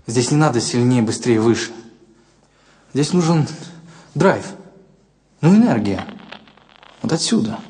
Здесь не надо сильнее, быстрее, выше. Здесь нужен драйв, ну энергия. Вот отсюда.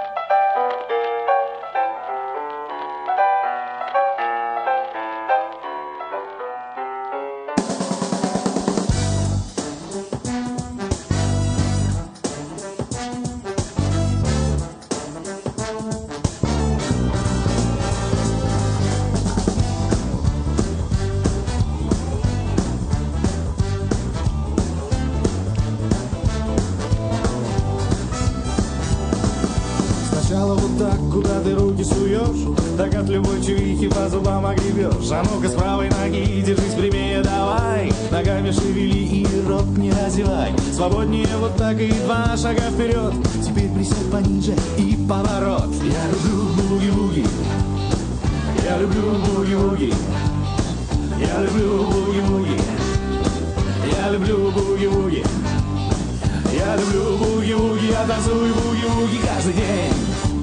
Сначала вот так, куда ты руки суешь, так от любой чувихи по зубам огребешь. А ну-ка с правой ноги держись прямее, давай. Ногами шевели и рот не разевай. Свободнее вот так и 2 шага вперед. Теперь присядь пониже и поворот. Я люблю буги-буги. Я люблю буги-буги. Я люблю буги-буги. Я люблю буги-буги. Я люблю буги-буги. Я танцую буги-буги каждый день.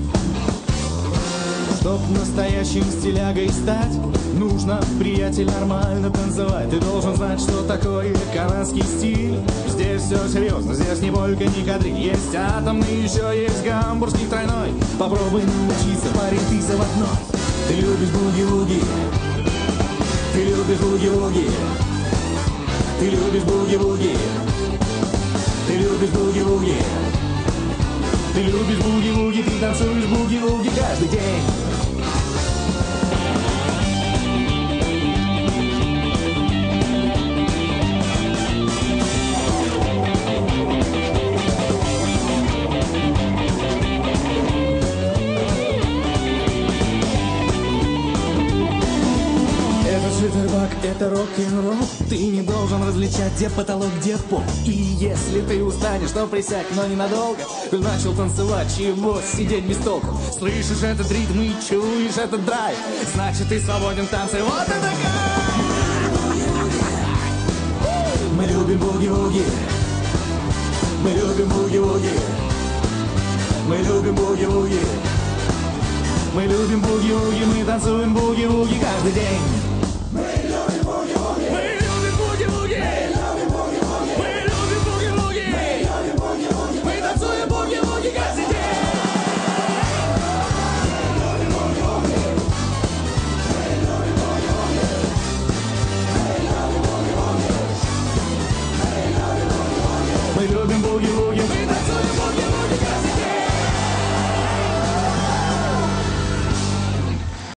Чтоб настоящим стилягой стать, нужно, приятель, нормально танцевать. Ты должен знать, что такое канадский стиль. Здесь все серьезно, здесь не полька, не кадриль. Есть атомный, еще есть гамбургский тройной. Попробуй научиться, парень, ты заводной. Ты любишь буги-буги. Ты любишь буги-буги. Ты любишь буги-буги. Ты любишь буги-буги. Ты любишь буги-буги, ты танцуешь буги-буги каждый день. Життербак — это рок-н-ролл. Ты не должен различать, где потолок, где пол. И если ты устанешь, то присядь, но ненадолго. Ты начал танцевать, чего сидеть без толку. Слышишь этот ритм и чуешь этот драйв, значит ты свободен в танце. Вот это кайф! Мы любим буги-буги. Мы любим буги-буги. Мы любим буги-буги. Мы любим буги-буги. Мы танцуем буги-буги каждый день.